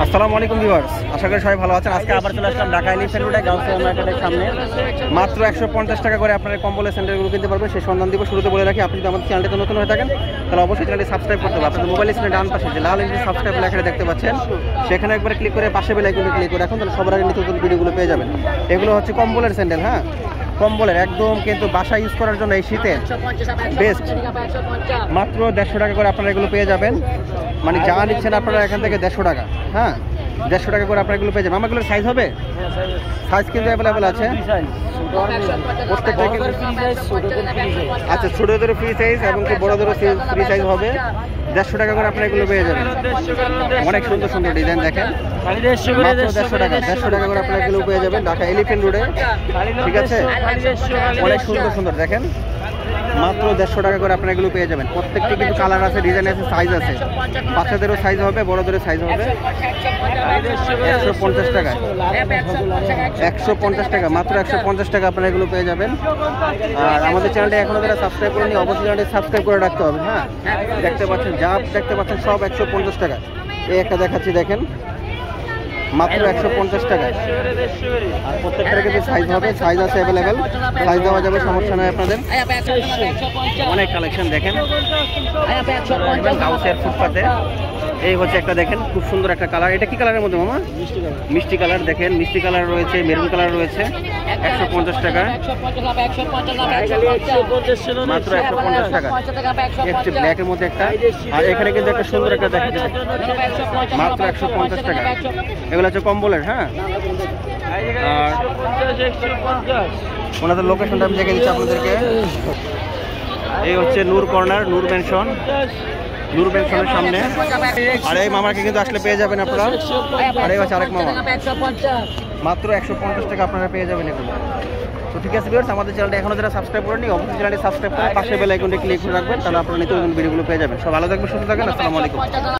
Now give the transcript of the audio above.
আসসালামু আলাইকুম ভিউয়ার্স, আশা করি সবাই ভালো আছেন। আজকে আবার চলে আসলাম ঢাকা এলিফ্যান্ট রোডে গাউসিয়া মার্কেটের সামনে। মাত্র 150 টাকা করে আপনারা কম্বলের স্যান্ডেলগুলো কিনতে পারবেন। সেই সন্ধান দিব। শুরুতে বলে রাখি, আপনি যদি আমাদের চ্যানেলটিতে নতুন হয়ে থাকেন তাহলে অবশ্যই চ্যানেলটি সাবস্ক্রাইব করতে হবে। আপনাদের মোবাইল স্ক্রিনে ডান পাশে যে লাল সাবস্ক্রাইব লেখাটা দেখতে পাচ্ছেন, সেখানে একবার ক্লিক করে পাশে বেল আইকনে ক্লিক করে রাখুন, তাহলে সবার আগে নতুন ভিডিওগুলো পেয়ে যাবেন। এগুলো হচ্ছে কম্বলের স্যান্ডেল, হ্যাঁ, কম্বলের একদম কিন্তু বাসায় ইউজ করার জন্য এই শীতে বেস্ট। মাত্র 150 টাকা করে আপনারা এগুলো পেয়ে যাবেন। মানে যা নিচ্ছেন আপনারা এখান থেকে 150 টাকা, হ্যাঁ, 150 টাকা করে আপনারা এগুলো পেয়ে যাবেন। আমাগুলোর সাইজ হবে, সাইজ কিন্তু অ্যাভেলেবেল আছে প্রত্যেকটা। আচ্ছা, ছোটোদেরও ফ্রি সাইজ এবং কি বড়োদেরও ফ্রি সাইজ হবে। 150 টাকা করে আপনারা এগুলো পেয়ে যাবেন। অনেক সুন্দর সুন্দর ডিজাইন দেখেন, মাত্র 150 টাকা। 150 টাকা করে আপনারা এগুলো পেয়ে যাবেন ঢাকা এলিফ্যান্ট রোডে, ঠিক আছে। অনেক সুন্দর সুন্দর দেখেন, মাত্র 150 টাকা করে আপনারা এগুলো পেয়ে যাবেন। প্রত্যেকটি কিন্তু কালার আছে, ডিজাইন আছে, সাইজ আছে। বাচ্চাদেরও সাইজ হবে, বড়োদেরও সাইজ হবে। 150 টাকা, 150 টাকা, মাত্র 150 টাকা আপনারা এগুলো পেয়ে যাবেন। আর আমাদের চ্যানেলটা এখনো যারা সাবস্ক্রাইব করেনি অবশ্যই চ্যানেলটি সাবস্ক্রাইব করে রাখতে হবে, হ্যাঁ। দেখতে পাচ্ছেন, যা দেখতে পাচ্ছেন সব 150 টাকা। এই একটা দেখাচ্ছি দেখেন, মাত্র 150 টাকা। আর প্রত্যেকটা কিন্তু সাইজ হবে, সাইজ আছে অ্যাভেলেবেল, সাইজ দেওয়া যাবে, সমস্যা নয় আপনাদের। অনেক কালেকশন দেখেন গাউসিয়ার ফুটপাতে। এই হচ্ছে একটা দেখেন, খুব সুন্দর একটা কালার। এটা কি কালারের মধ্যে মামা? মিষ্টি কালার দেখেন, মিষ্টি কালার রয়েছে, মেরুন কালার রয়েছে। 150 টাকা, মাত্র 150 টাকা। একটু ব্ল্যাকের মধ্যে একটা, আর এখানে কিন্তু একটা সুন্দর একটা দেখেন, মাত্র 150 টাকা। এগুলো হচ্ছে কম্বলের, হ্যাঁ। আর ওনাদের লোকেশনটা আমি দেখে দিচ্ছি আপনাদেরকে। এই হচ্ছে নূর কর্নার, নূর ম্যানশন, নূর ম্যানশনের সামনে। আর এই মামাকে কিন্তু আসলে পেয়ে যাবেন আপনারা। আর এই হচ্ছে আরেক মামা, মাত্র 150 টাকা আপনারা পেয়ে যাবেন এগুলো। তো ঠিক আছে ভিউয়ার্স, আমাদের চ্যানেলটা এখনো যারা সাবস্ক্রাইব করেনি অবশ্যই চ্যানেলটি সাবস্ক্রাইব করে পাশে বেল আইকনটি ক্লিক করে রাখবেন, তাহলে আপনারা নিত্য নতুন ভিডিওগুলো পেয়ে যাবেন। সব ভালো থাকবেন, সুস্থ থাকবেন। আসসালামু আলাইকুম।